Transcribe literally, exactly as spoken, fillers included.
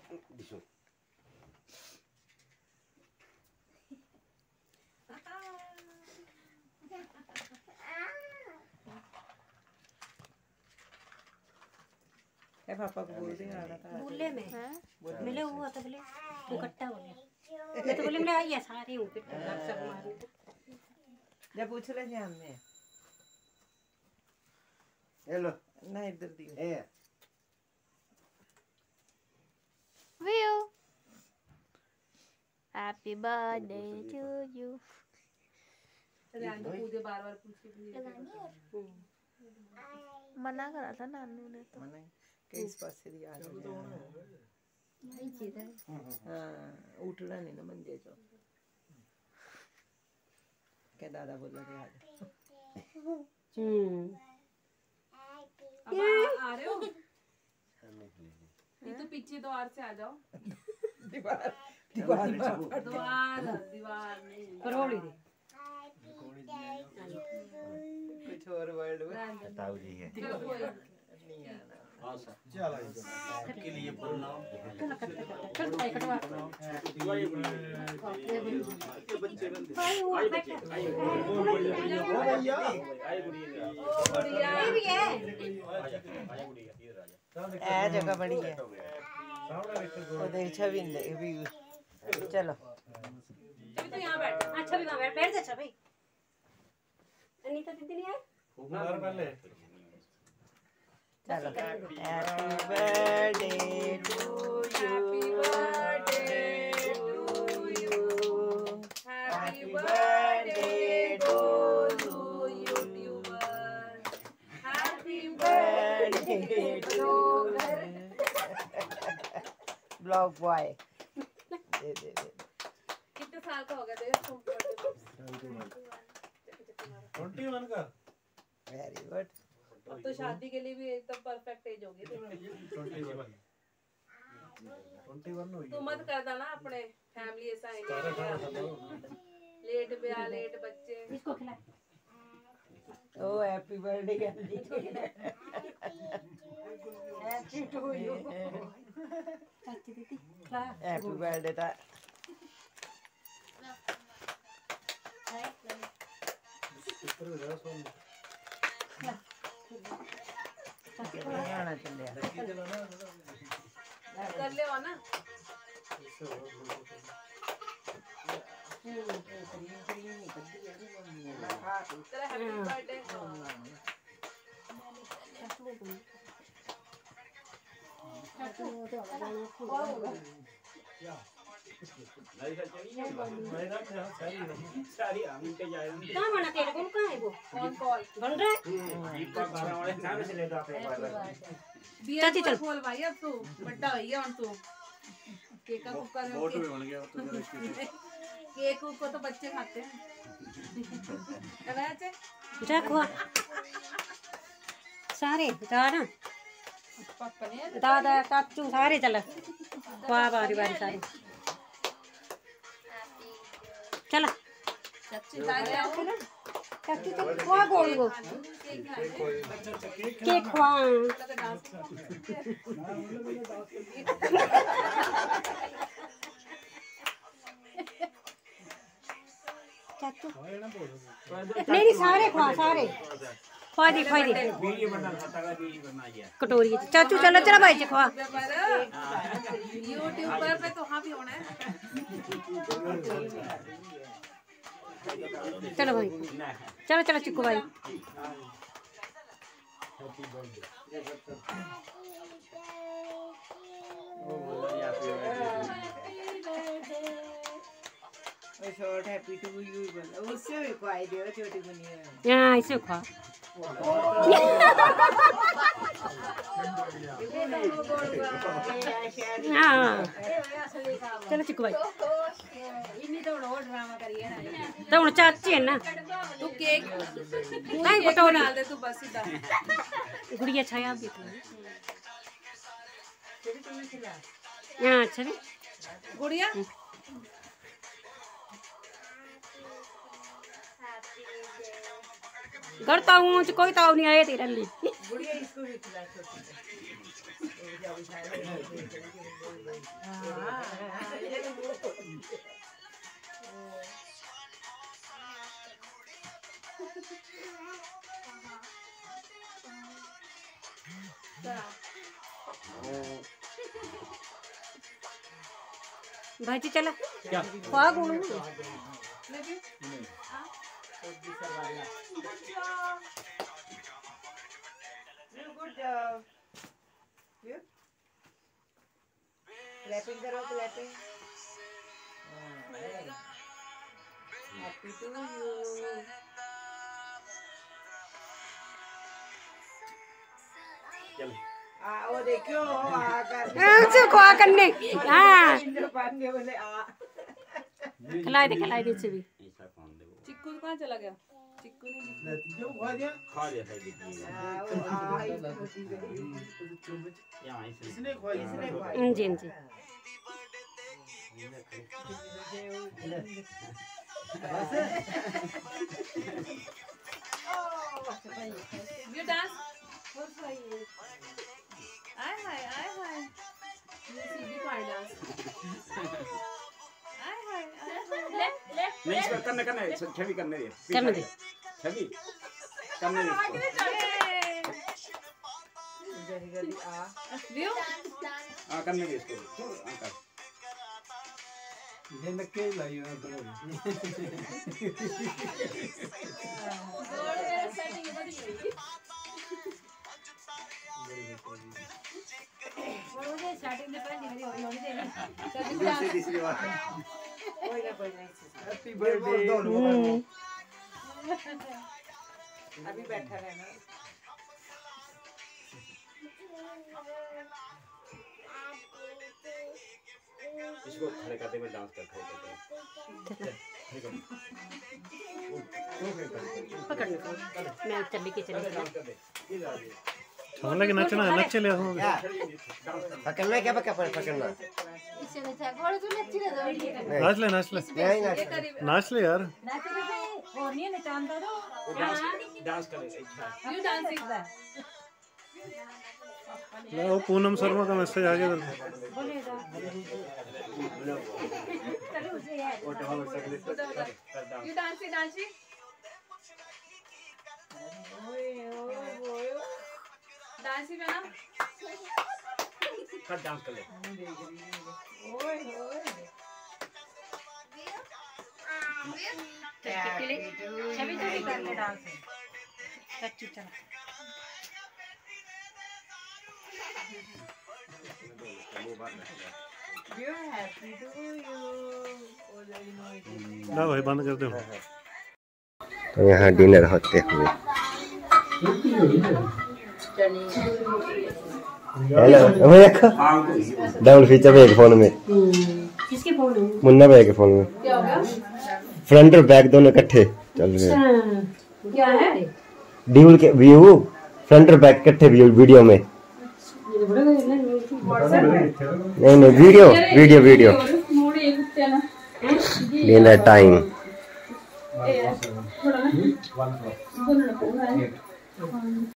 ए पापा को बोल दे आना था बोले मैं मिले हुआ तो बोले तू कट्टा बोले मैं तो बोले मैं आई है सारी हूं फिर सब मारू जब पूछ ले जान में हेलो ना इधर दी ए व्यू हैप्पी बर्थडे टू यू ध्यान तो पूजे बार बार पूछ के मना करा था नानू ने तो मने किस पासे दी आ नहीं चीज है हां उठना नहीं ना मंजे जो क्या दादा बोल रहे आज हम्म अब आ, आ रहे हो ये तो पीछे द्वार से आ जाओ दीवार दीवार द्वार दीवार नहीं करोड़ी दे कुछ और वर्ड में ताऊ जी है चलो कोई नहीं आना चलो के लिए बोलना चल भाई कटवा भाई वो बैठे गुड़िया ये भी है ए जगह बड़ी है उधर छवि ने भी चलो चलो तो यहाँ बैठ अच्छा भी वहां बैठ बैठ जा अच्छा भाई अनीता दीदी नहीं आए पहले चलो happy birthday to happy birthday to you happy birthday to you YouTuber happy birthday to blog boy दे दे दे कितने साल का हो गया तेरे इक्कीस का वेरी गुड अब तो शादी के लिए भी एकदम परफेक्ट एज होगी इक्कीस हुई तू मत कर देना अपने फैमिली ऐसा है लेट ब्याह लेट बच्चे इसको खिला ओ happy birthday happy to you चाची दीदी खिला हैप्पी बर्थडे था आना चल कर ले ना तेरा हैप्पी बर्थडे कहाँ बना तेरे को कहाँ है वो कौन कॉल बन रहा है चाची चल खोल भाई अब तू बड़ा भैया और तू केक का कुकर में केक को तो बच्चे खाते हैं चला चाचे जा खुआ सारे दादा पापा ने दादा चाचू सारे चल खुआ बारी बारी सारे चला चाची ताई आओ चाचू चल खुआ गोल गो केक खुआ चाचू नहीं नहीं सारे खुआ सारे खुआ दी खुआ दी कटोरी चाचू चलो चलो भाई खुआ यूट्यूबर पे तो हाँ भी होना है चलो भाई चलो चलो चिक्कू भाई शॉर्ट हैप्पी टू यू बोला उससे भी खुआई दे छोटी बुनिया हाँ इसे खुआ हाँ चलो चिक्कू भाई तो हूँ चाची है ना तू केक नहीं कटोरी डाल दे तू बस सीधा गुड़िया छाया भी हाँ अच्छा नहीं गुड़िया घर ताऊ कोई ताऊ नहीं आए तेरे लिए बुढ़िया इसको भी खिला छोटी भाजी चला क्या खा गुण गुड जॉब क्लैपिंग करो क्लैपिंग हैप्पी टू यू चल आ वो देखो आ कर ऐसे खा करने हां पानी बोले आ खिलाए दे खिलाए दे से भी चिक्कू कहाँ चला गया? चिक्कू ने जो खा दिया खा लिया था देखिए आ वो आ यहाँ इसने इसने खाई इसने खाई। हम्म, जी जी You dance? What's for you? Aye hi, aye hi. You see the choir dance. Aye hi, aye hi. Left, left, नहीं इसको करने करने छवि करने दे करने दे। छवि करने दे इसको Yay! जल्दी जल्दी आ View? हाँ करने दे इसको तो हाँ कर ये नक्के लाई है तो Good, we're setting it ready. और मुझे स्टार्टिंग में पहले मेरी हौली हौली देनी दूसरी तीसरी बार कोई ना कोई नहीं हैप्पी बर्थडे अभी बैठा रहना इसको खड़े करते हुए डांस कर खड़े करते पकड़ लो मैं चली के चली डांस कर दे ये जा दे छोड़ने के नचना है नच ले हो पकड़ना क्या पकड़ पकड़ना इससे अच्छा गोड़ तू नच्ची ना दो नाच ले नाच ले नहीं नाच नाच ले यार नाच ले और नहीं नचांदा दो वो डांस डांस करे अच्छा You dancing there? ले वो पूनम शर्मा का मैसेज आ गया इधर बोलेगा चलो उसे यार वो डबल सकले कर dance You dancing, dancing? Dancing है ना? कर डांस कर ले छवि तो भी कर ले डांस सच्ची चला You happy to you already know it ला भाई बंद कर दो तो यहाँ डिनर होते हुए हेलो अबे देखो डबल फीचर पे एक फोन में किसके फोन है मुन्ना भाई के फोन में क्या हो गया? फ्रंट और बैक दोनों इकट्ठे चल रहे हैं क्या है? ड्यूल के व्यू फ्रंट और बैक इकट्ठे व्यू वीडियो में नहीं नहीं वीडियो वीडियो वीडियो ನೋಡಿ ಹೇಗುತ್ತೇನ डिनर टाइम ಏ ಥೋड़ा ना